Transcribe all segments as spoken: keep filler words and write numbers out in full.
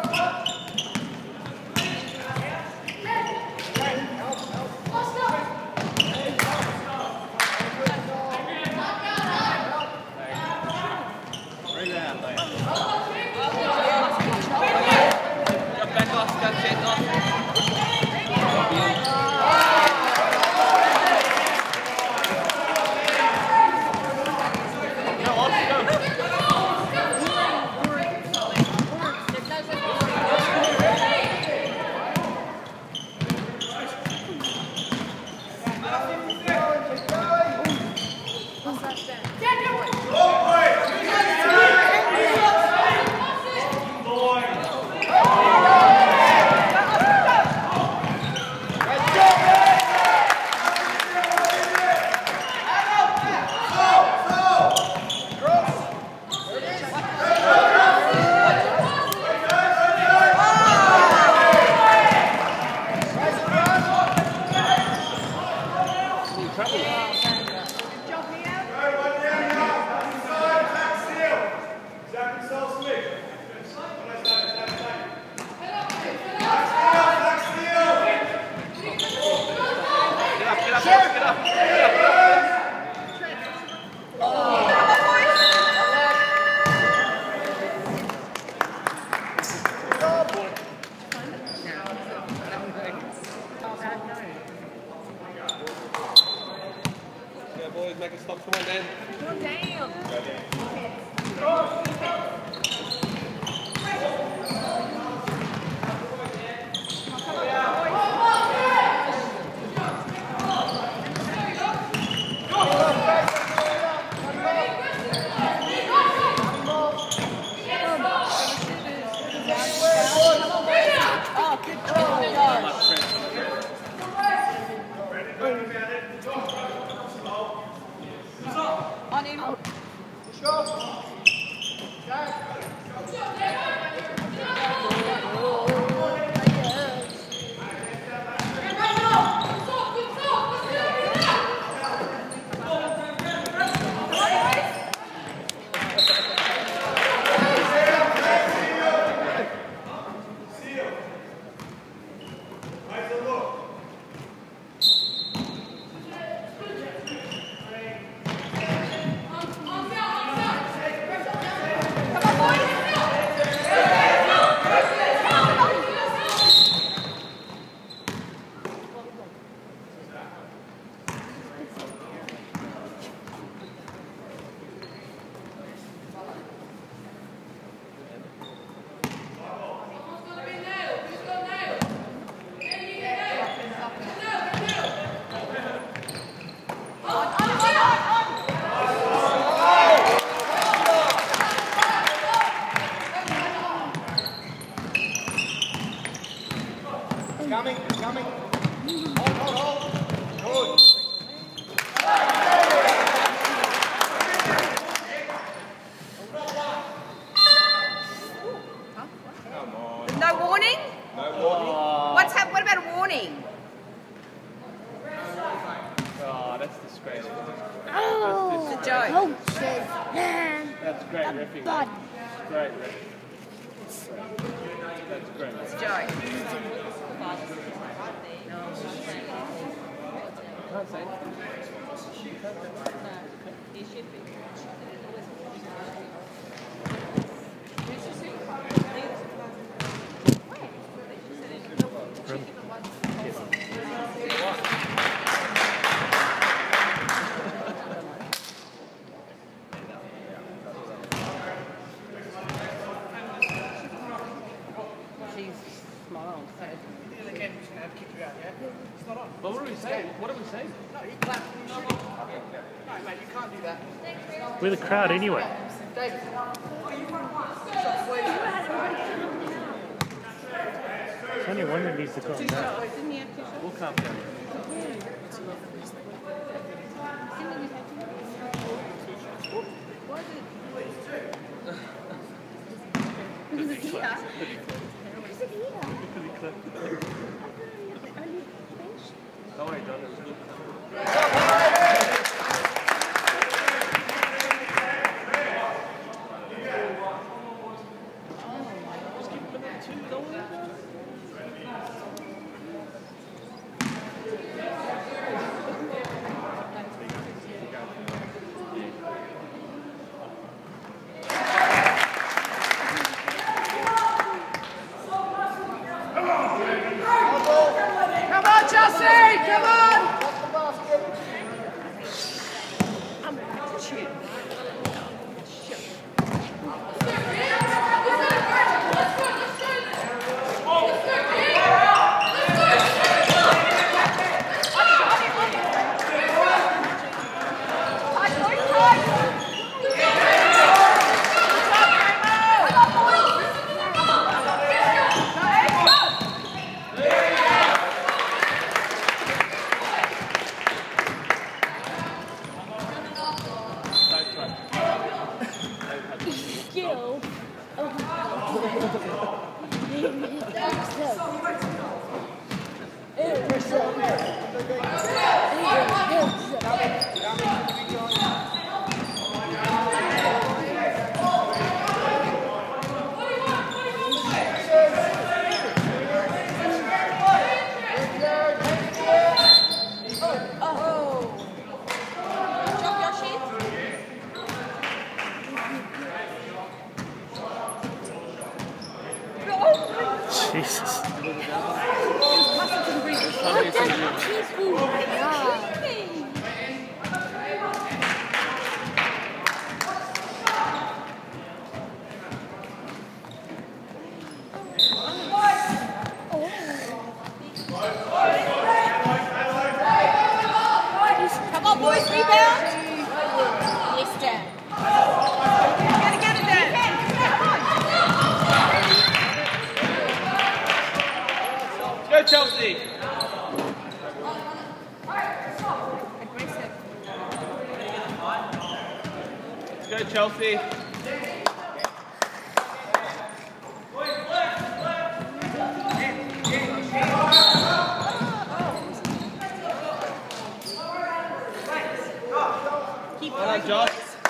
Make a stop. Come on, Dan. Go down. Go down. On him. Let's go. Coming, coming. Hold, hold, hold. Good. Come on. No warning? No warning. What's hap- What about a warning? Oh, that's disgraceful. Oh, It's a joke. coaches, man. That's great The riffing. bud. Great riffing. That's great. It's a joke. Can't say anything. She's smiled. But what are we saying? What are we saying? No, he clapped when you shoot. No, mate, you can't do that. We're the crowd anyway. David, stop sweating. It's only one that needs to calm down. We'll calm down. Is it here? Don't worry, John. It was good. two, don't we? Come on, Chelsea! Come on! Skill. Jesus. Come on, boys, rebound. Yes, Dad. Gotta get it, Dad. Go, Chelsea! Let's go, Chelsea! Well done, Josh.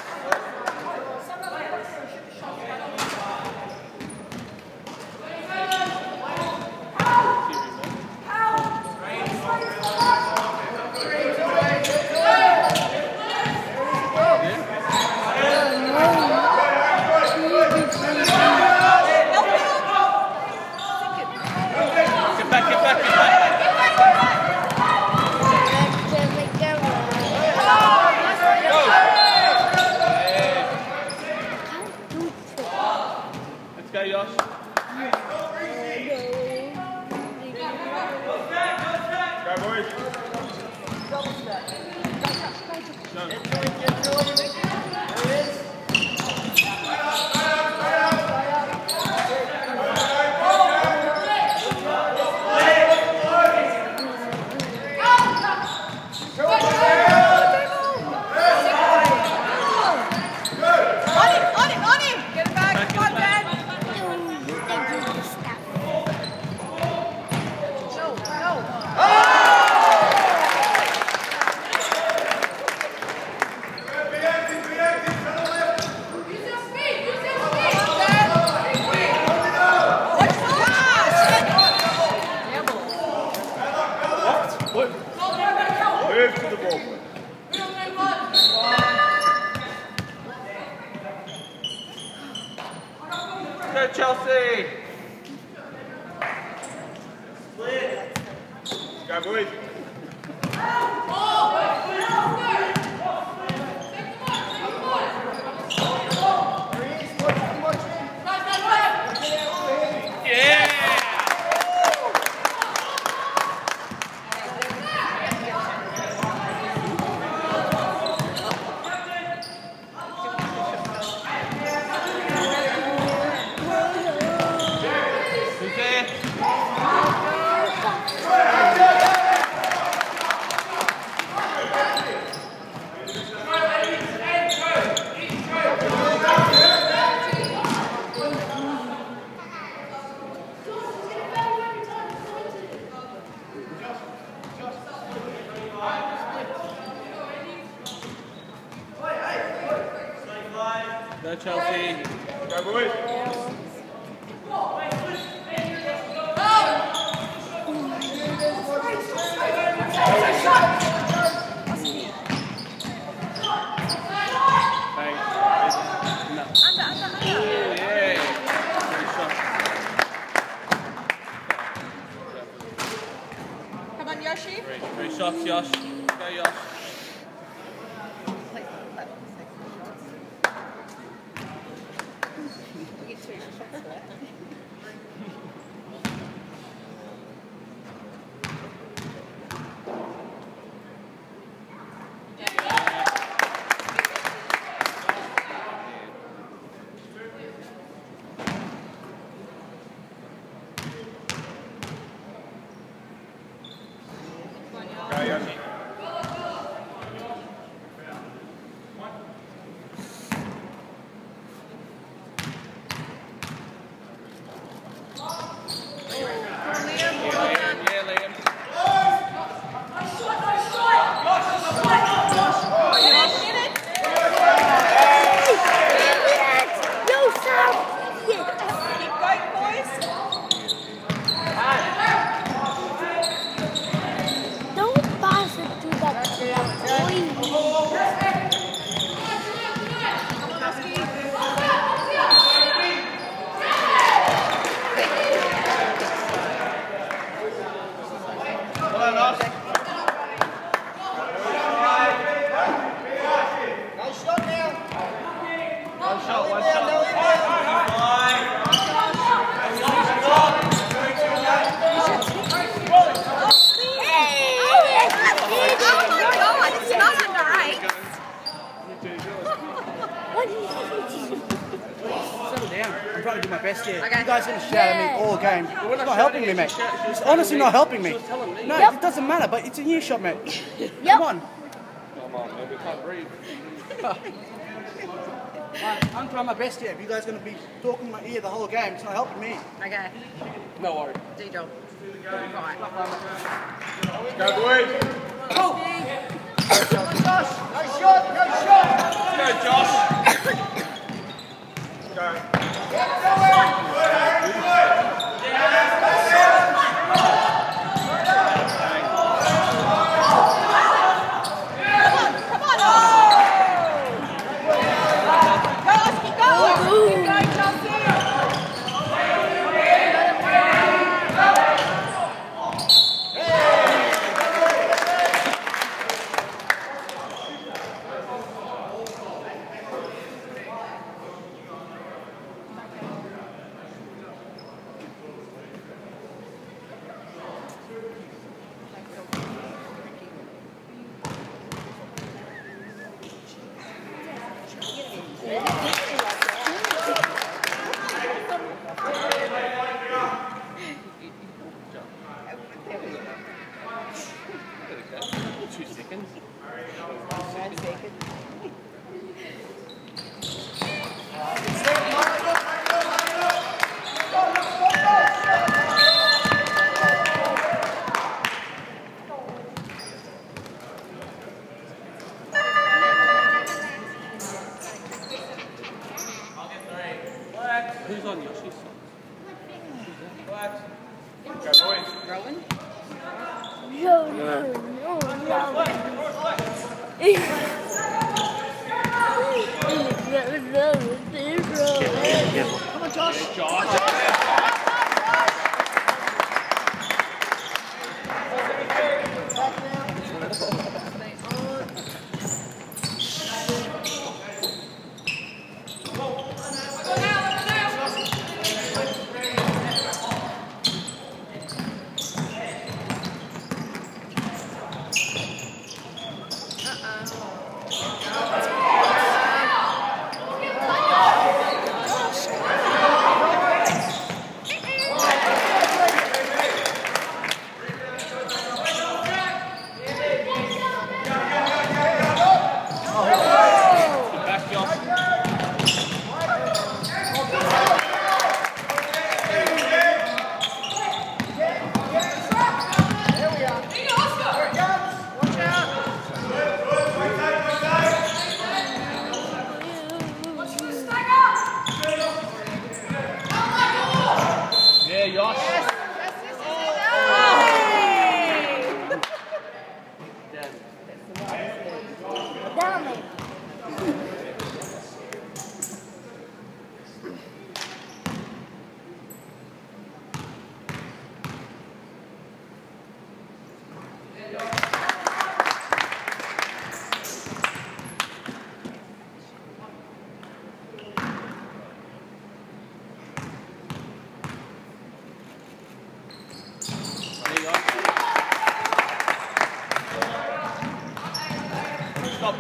Get back, get back, get back! Let's go, Josh. Go, boys. On him, on him, on him. Get it back. Come on, Dad. Go, go. Move to the ball. Go, Chelsea! Go, boys. Yeah! Who's there? Go, Chelsea! Go, boys. shots, Josh. Go, Josh. I'm trying to do my best here. Okay. You guys are going to shout at me all game. It's not helping me, mate. It's honestly not helping me. No, yep. It doesn't matter, but it's a new shot, mate. Yep. Come on. Come on, man. We can't breathe. I'm trying my best here. If you guys are going to be talking in my ear the whole game, it's not helping me. Okay. No worries. Do your job. Right. Go, boys. Oh! Go, Josh! No shot! No shot! Go, Josh! Go. Two seconds. One second. Who's on Yoshi's side? What? Go, boys. Rowan? No, no, no, no. Come on, Josh. Josh.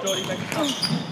Jordy, make it tough.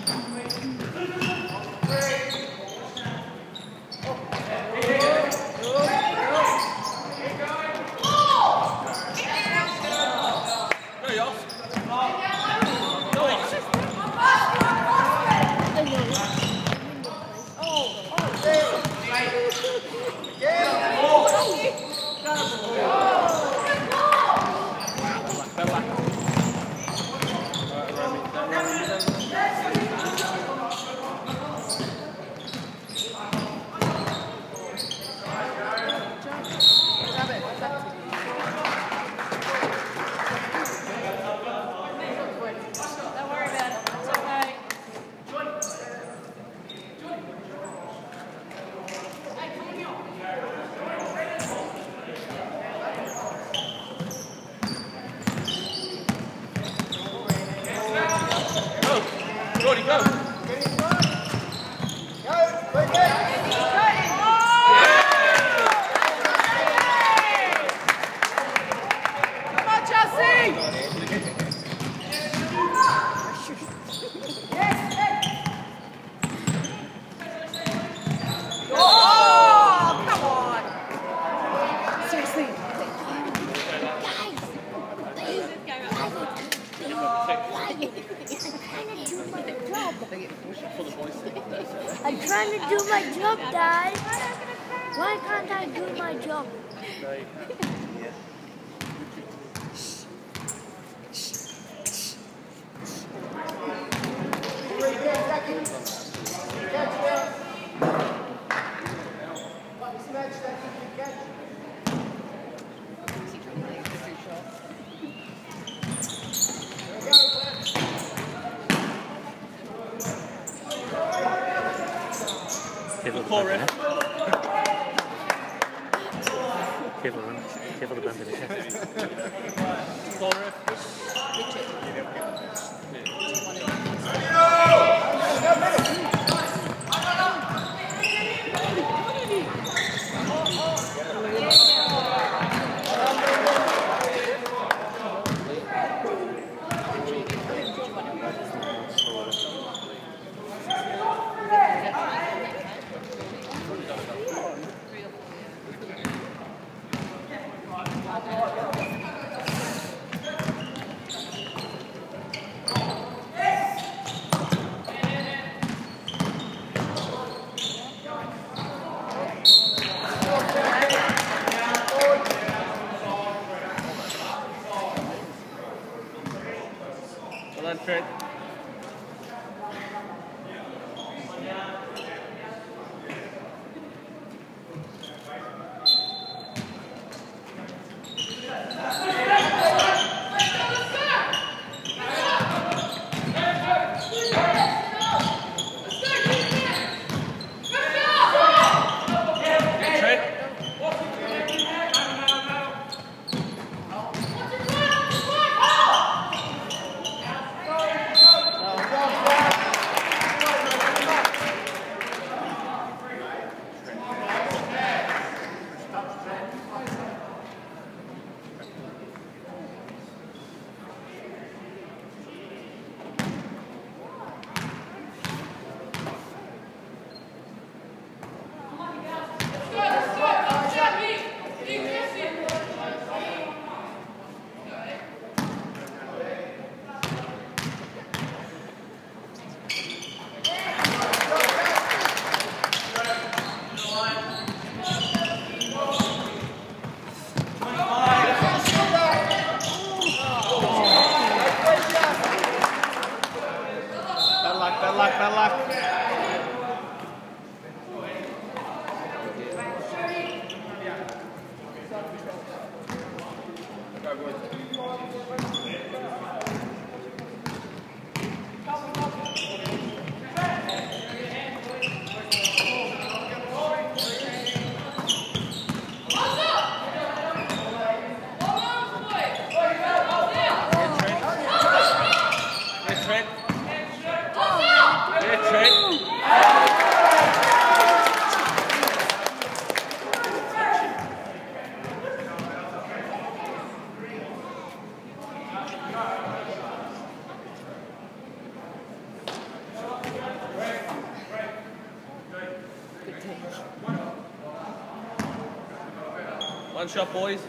Jordy, go! I'm trying to do my job, Dad. Why can't I do my job? Careful the bump in it. Careful, run. Careful the bump in it. Call ref. Well done, Trent. One shot, boys.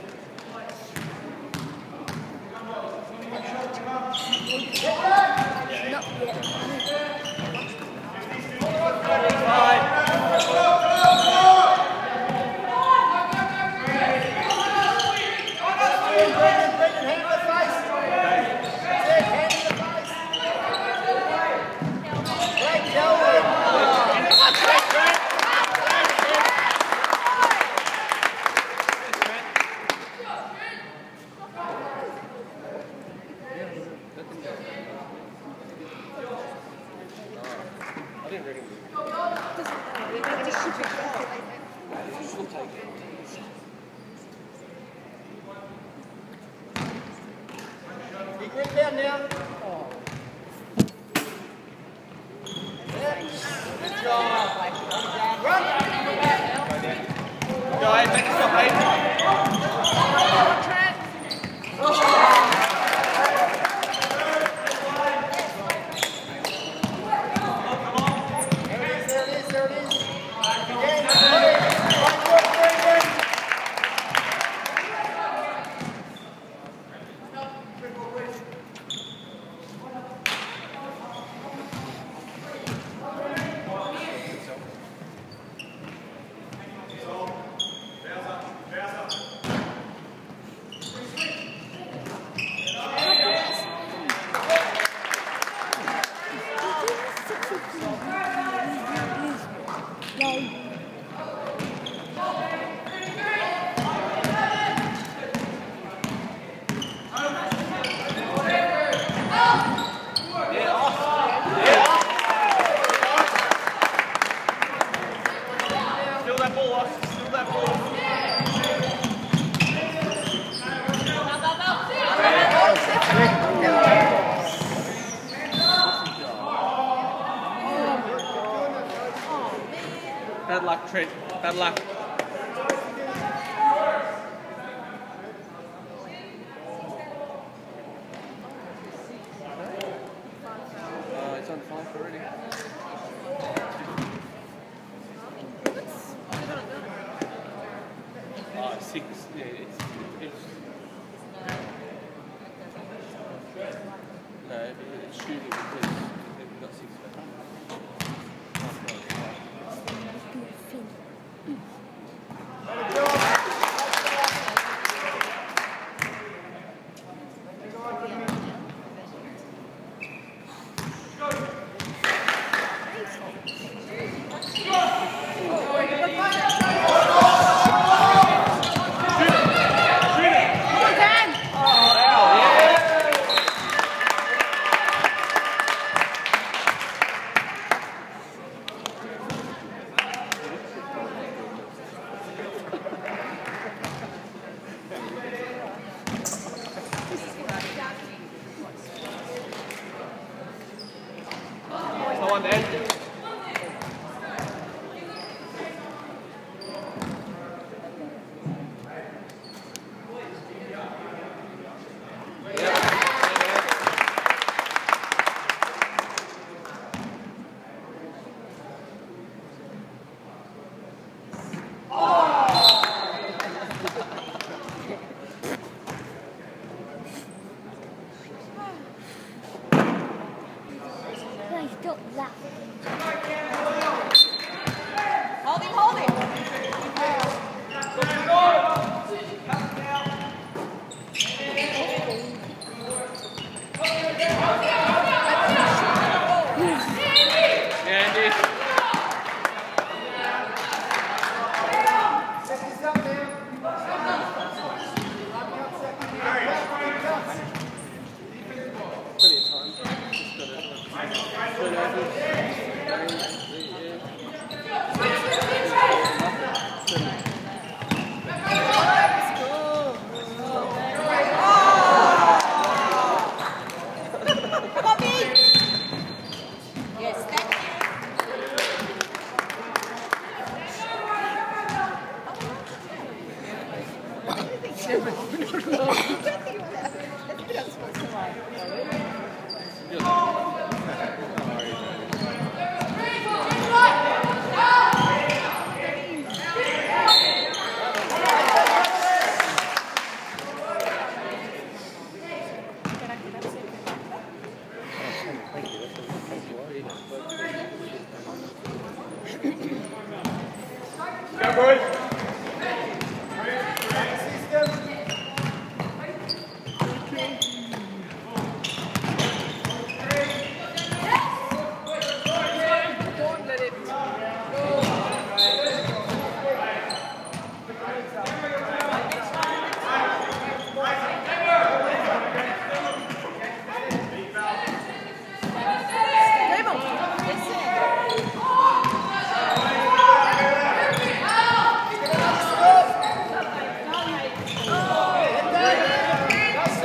Bad luck, Trent. Bad luck. Uh, it's on five already. Oh, six. Yeah, it's, it's no, it's shooting because they've got six. One there. Don't laugh. Hold him, hold him. Andy. Yes, thank you.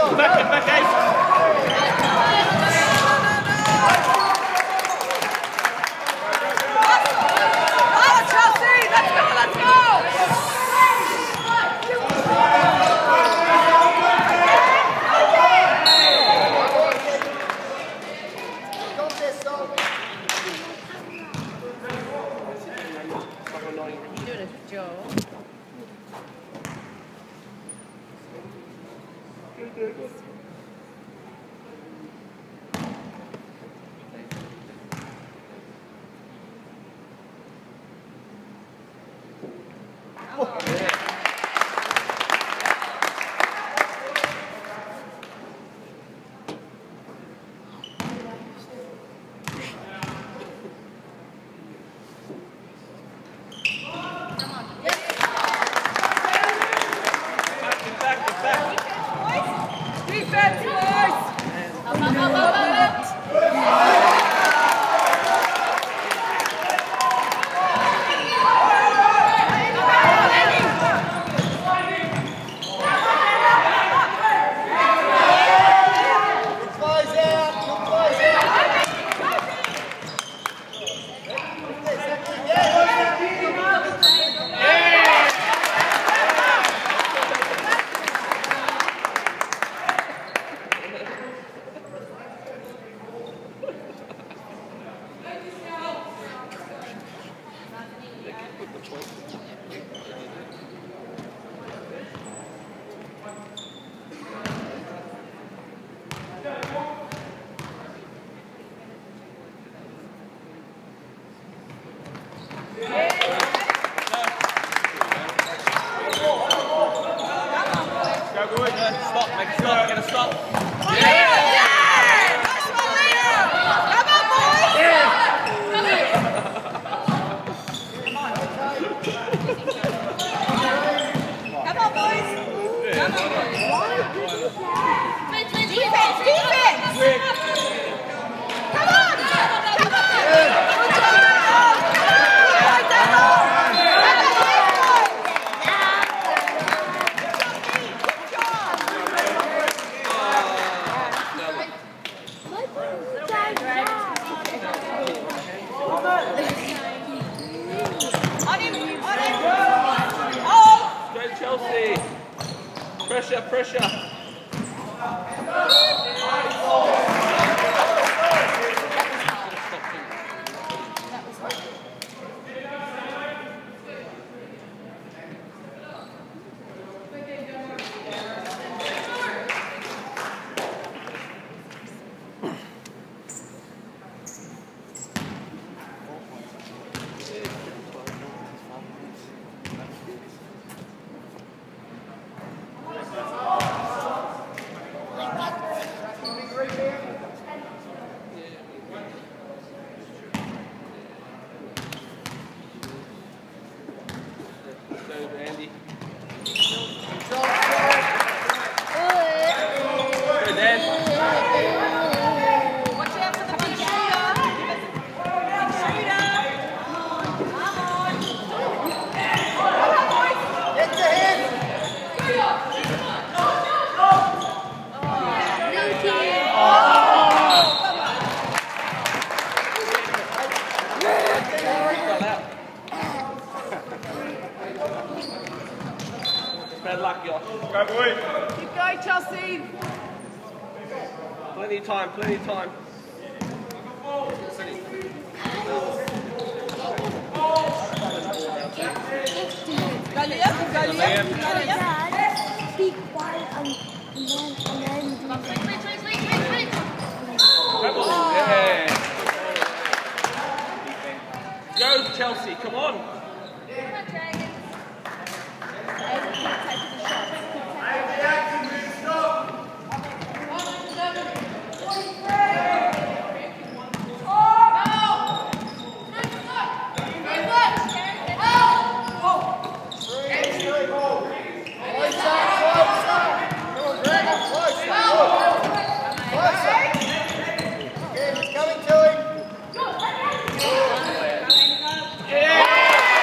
Back, get back, Ace. Stop, make a stop, get a stop. Chelsea, pressure, pressure. Andy. Good, Dan. Watch out for the big shooter. Big shooter. Come on. Come on, boys. Get to him. Blue team. Bad luck, Josh. Go, boy. Keep going, Chelsea. Plenty of time, plenty of time. Go, Liam. Go, Liam. Go, Liam. Dad, be quiet and, and then, and then do Come on. Yeah. Go, Chelsea, come on. It's coming to him. Yeah.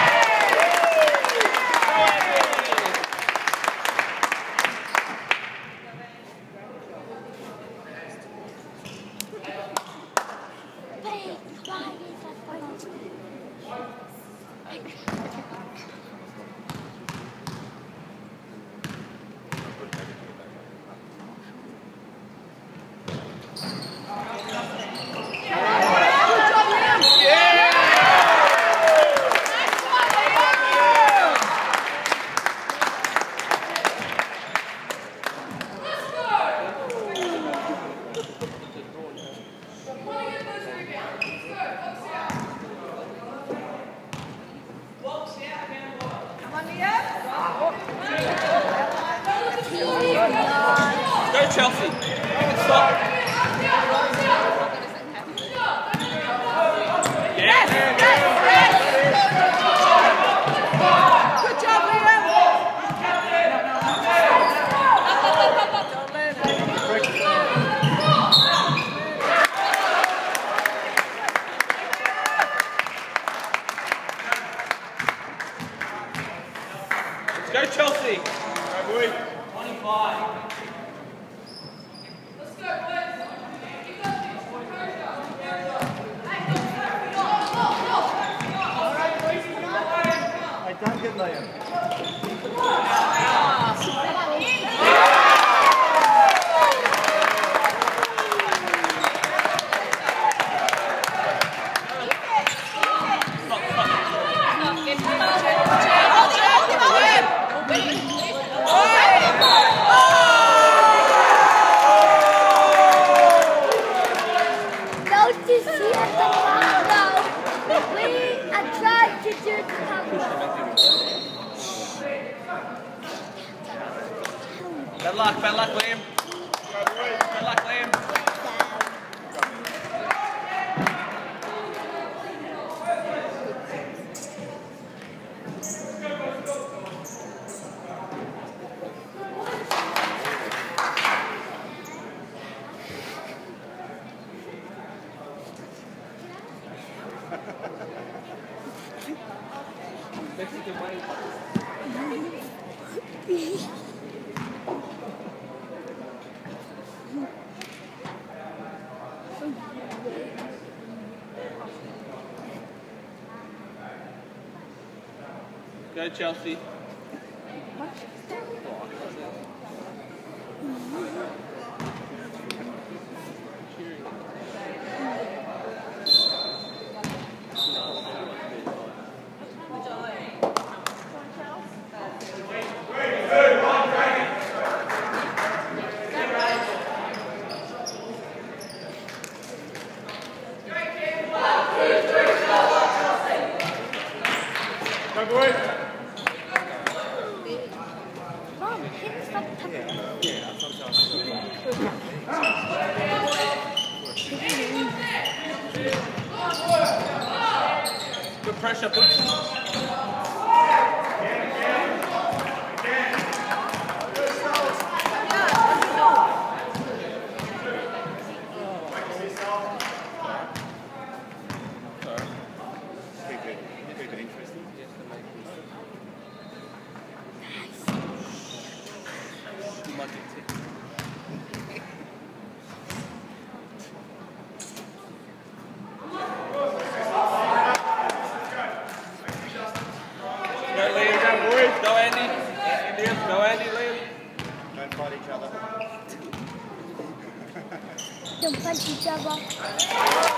Go Chelsea. You can stop. Yes, yes, yes. Good job, Liam. Go Chelsea. Go, boy. twenty-five. I don't get Liam. Notice here at the top though, we are trying to do the cover. Bad luck, bad luck, Liam. Bad luck, Liam. Go Chelsea. Go, boy. Mom, can you stop touching? Good pressure, Boots. Keep it, keep it interesting. Go Liam, go boys. Go Andy. Liam, go Andy, Liam. Don't fight each other. Don't punch each other.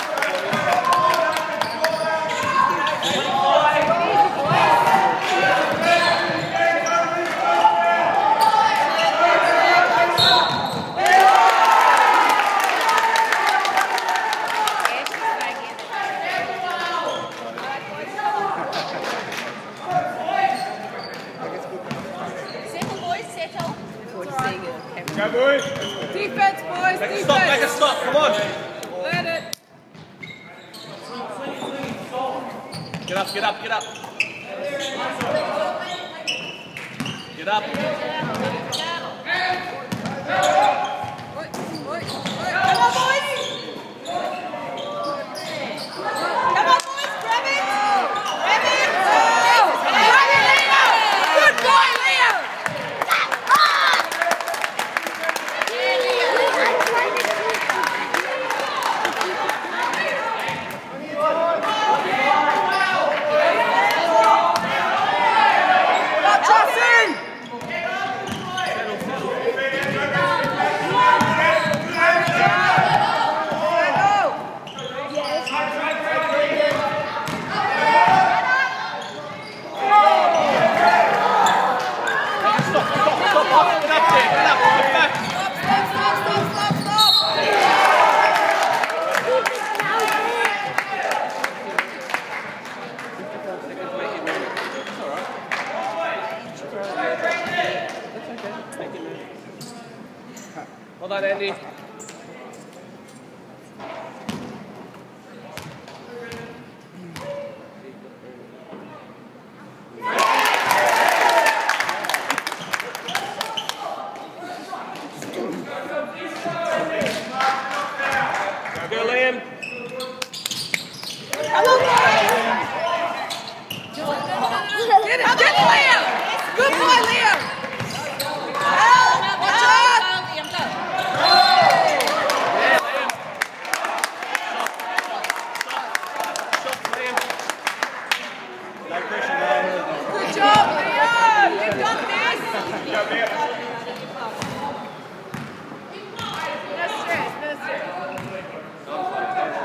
Settle, boys, settle. Go, boys. Defense, boys, Make a defense. stop, make a stop. Come on. Let it. Get up, get up, get up. Get up. Oi, oi, oi. Come on, boys. Come on, boys, grab it. Grab it. Grab it, Leo. Good boy, Leo. Chelsea! done, Andy. Go, Liam. Get it, get it, Liam! Good boy, Liam! Help! Watch out! No pressure, no. Good job, Liam! You've got this! No stress, no stress.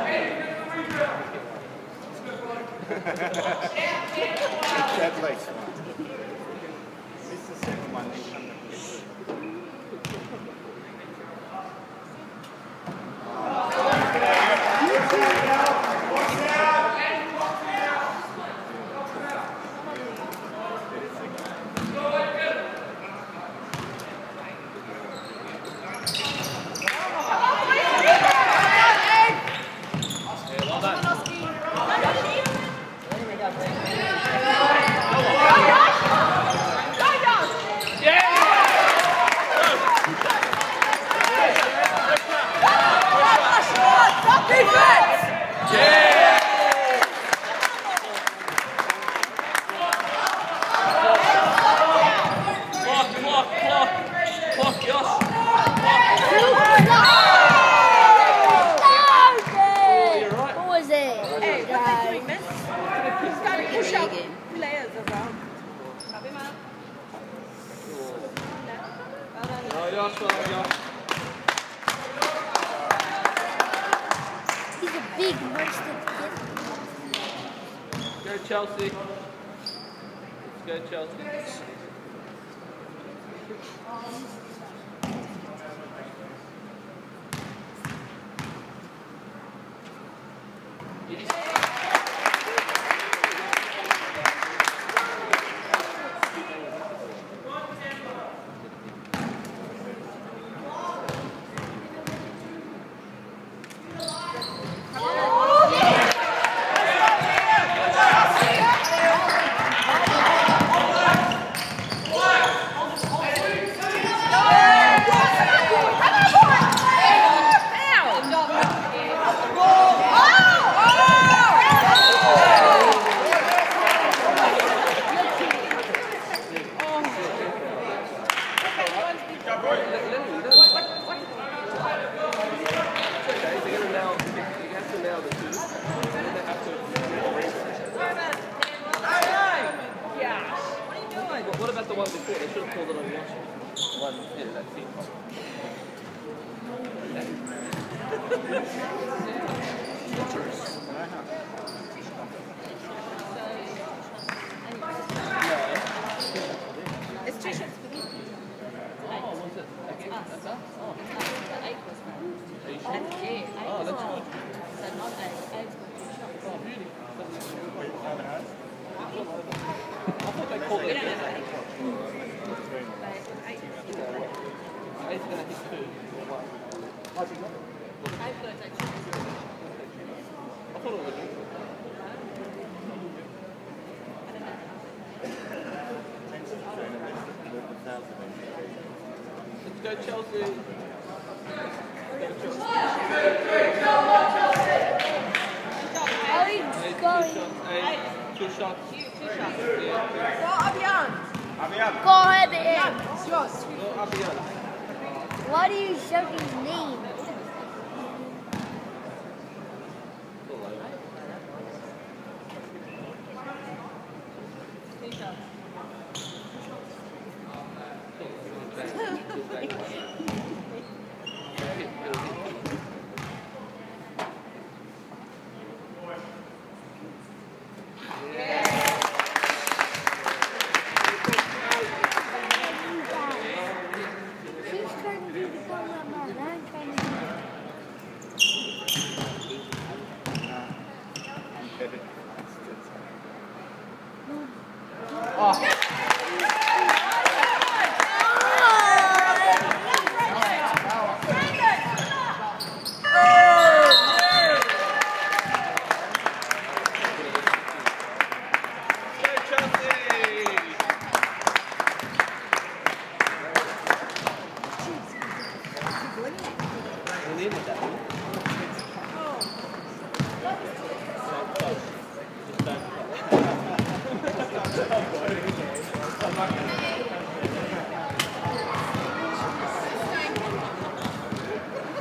At least one. This is the second one. Then come to Clock, clock, clock. Clock, Josh. What was it? Hey, what are they doing, miss? He's got to push up players around. Oh, Josh, well done, Josh. He's a big worsted kid. Go, Chelsea. Let's go, Chelsea. What about the one before? They should have called it on Josh. One, yeah, that's it. It's two shots for me. Oh, what's it? Again? That's us? Oh. Are you sure? Oh, that's good. Oh, beauty. I thought they called it. Eight's going to hit two. I thought it was a Let's go, Chelsea. Let's go, Chelsea. Eight, two shots. Eight, two shots. Two shots. Yeah. Go, Abian. Abian. Go ahead, man. It's yours. Go, Abian. Why do you shout his name? She's trying to do the color of my line, trying to do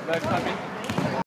Left time in.